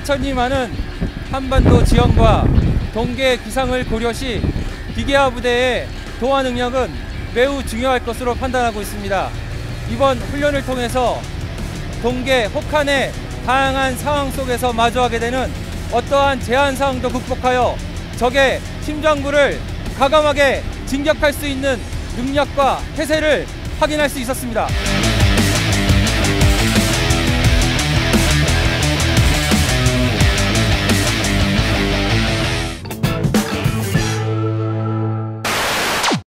하천이 많은 한반도 지형과 동계 기상을 고려시 기계화 부대의 동화 능력은 매우 중요할 것으로 판단하고 있습니다. 이번 훈련을 통해서 동계 혹한의 다양한 상황 속에서 마주하게 되는 어떠한 제한 상황도 극복하여 적의 심장부를 과감하게 진격할 수 있는 능력과 태세를 확인할 수 있었습니다.